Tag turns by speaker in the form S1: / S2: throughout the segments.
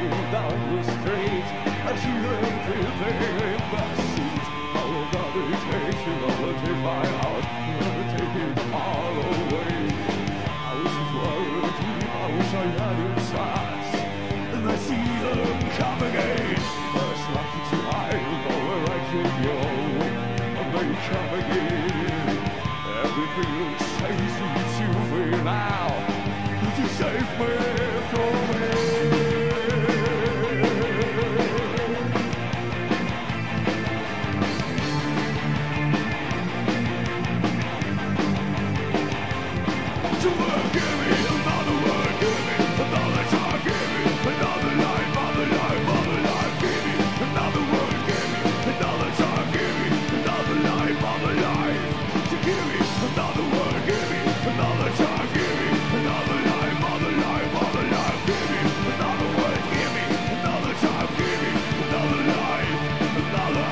S1: down the street. I see them filtering in backseat. Our gravitation will take my heart, will take it far away. I wish it were deep, I wish I had insights, and I see them come again. First lucky to hide, know where I can go, and they come again. Everything looks hazy to me now. Could you save me from it? So give me another word, give me another time, give me another life, other life, other life. Give me another word, give me another time, give me another life, other life. So give me another word, give me another time, give me another life, other life, other life. Give me another word, give me another time, give me another life, another.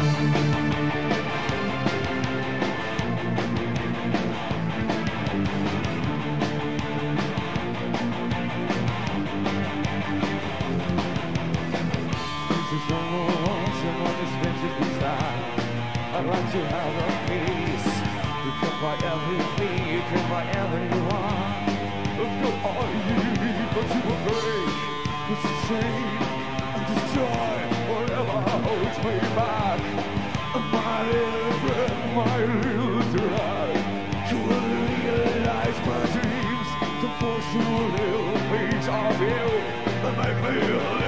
S1: Someone is meant to be sad. I'd like to have a peace. You can buy everything, you can buy everyone. Let's go all you need, but you will break. It's a shame and destroy whatever holds me back. My little friend, my little drag. You will realize my dreams to force you a little piece of you and make me